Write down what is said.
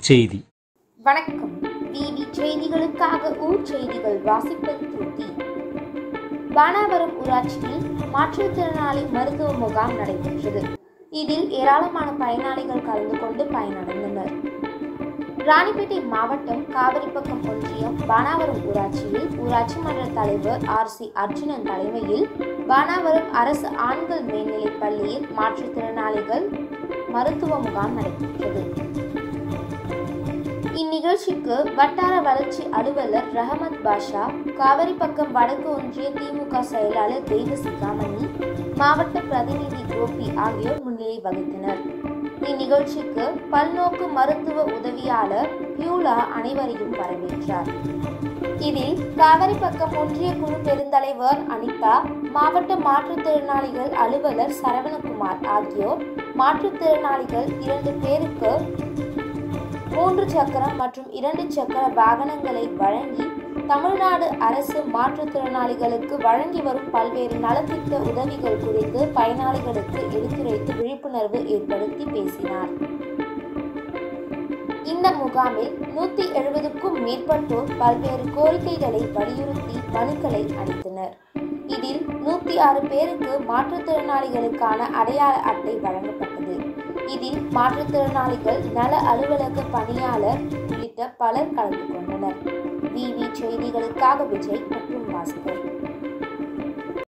செய்தி. வணக்கம். விவி செய்திகளுக்காக ஊர் செய்திகள் வாசிப்பது துருத்தி. பானாவரம் ஊராட்சியில் மாற்றுத்திறனாளி மருத்துவ முகாம் நடைபெற்றது. இதில் ஏராளமான பயனாளிகள் கலந்து கொண்டு பயனடைந்தனர். ராணிப்பேட்டை மாவட்டம் காவிரிப்பக்கம் ஒன்றியம் பானாவரம் ஊராட்சியில் ஊராட்சி மன்ற தலைவர் RC அர்ஜுனன் தலைமையில் பானாவரம் அரசு ஆண்கள் மேல்நிலைப் பள்ளியில் மாற்றுத்திறனாளிகள் மருத்துவ முகாம் நடைபெற்றது. இந்நிகழ்ச்சிக்கு வட்டார வளர்ச்சி அலுவலர் ரஹமத் பாஷா, காவிரிப்பக்கம் வடக்கு ஒன்றிய திமுக செயலாளர் தெய்வசிகாமணி, மாவட்ட பிரதிநிதி கோபி ஆகியோர் முன்னிலை வகித்தனர். இந்நிகழ்ச்சிக்கு பல்நோக்கு மருத்துவ உதவியாளர் பியூலா அனைவரையும் வரவேற்றார். இதில் காவிரிப்பக்கம் ஒன்றிய குழு பெருந்தலைவர் அனிதா, மாவட்ட மாற்றுத்திறனாளிகள் அலுவலர் சரவணகுமார் ஆகியோர் மாற்றுத்திறனாளிகள் 2 பேருக்கு 3 சக்கரம் மற்றும் 2 சக்கர வாகனங்களை வழங்கி தமிழ்நாடு அரசு மாற்றுத்திறனாளிகளுக்கு வழங்கி வரும் பல்வேறு நலத்திட்ட உதவிகள் குறித்து பயனாளிகளுக்கு எடுத்துரைத்து விழிப்புணர்வு ஏற்படுத்தி பேசினார். இந்த முகாமில் 170க்கும் மேற்பட்டோர் பல்வேறு கோரிக்கைகளை வலியுறுத்தி மனுக்களை அளித்தனர். இதில் 106 பேருக்கு மாற்றுத்திறனாளிகளுக்கான அடையாள அட்டை வழங்கப்பட்டது. இதில் மாற்றுத்திறனாளிகள் நல அலுவலக பணியாளர் உள்ளிட்ட பலர் கலந்து கொண்டனர். விவி செய்திகளுக்காக விஜய் மற்றும் பாஸ்கர்.